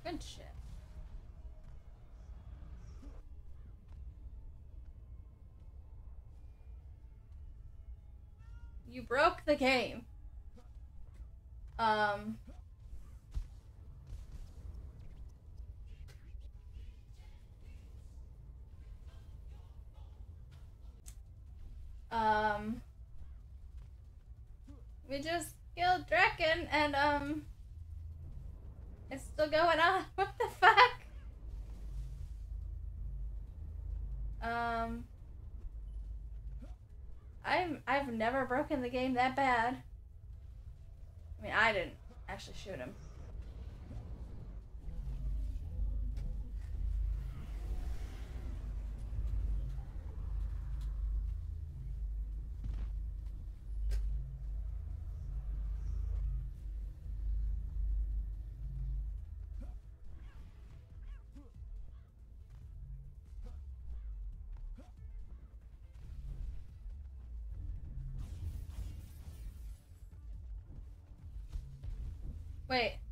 Good shit. You broke the game. We just killed Draken and, it's still going on. What the fuck? I've never broken the game that bad. I mean, I didn't actually shoot him. Wait.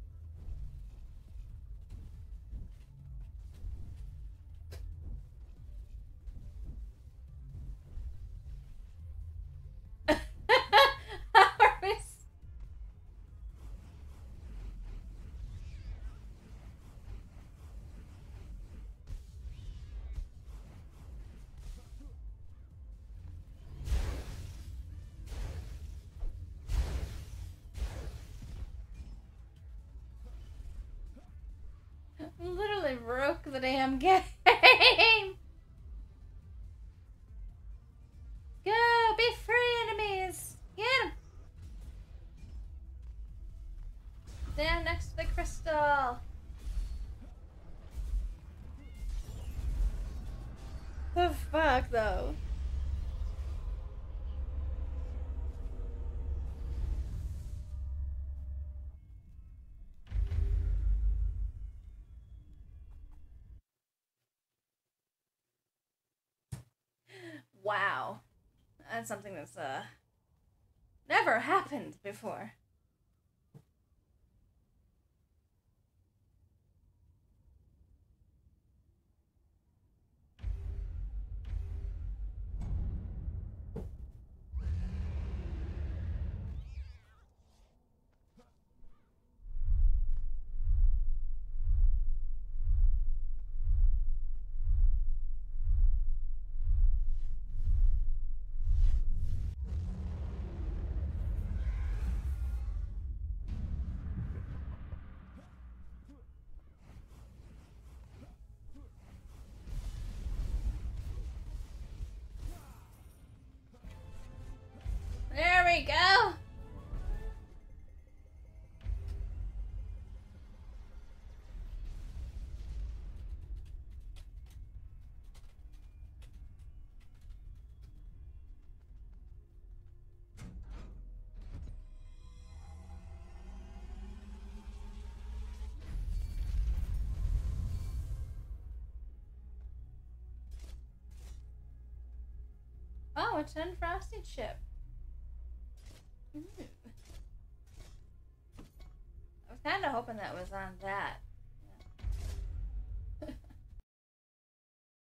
Literally broke the damn game. Go, be free, enemies. Get 'em. Stand next to the crystal. The fuck, though? Wow. That's something that's, never happened before. There we go. Oh, it's an unfrosted chip. Ooh. I was kind of hoping that was on that.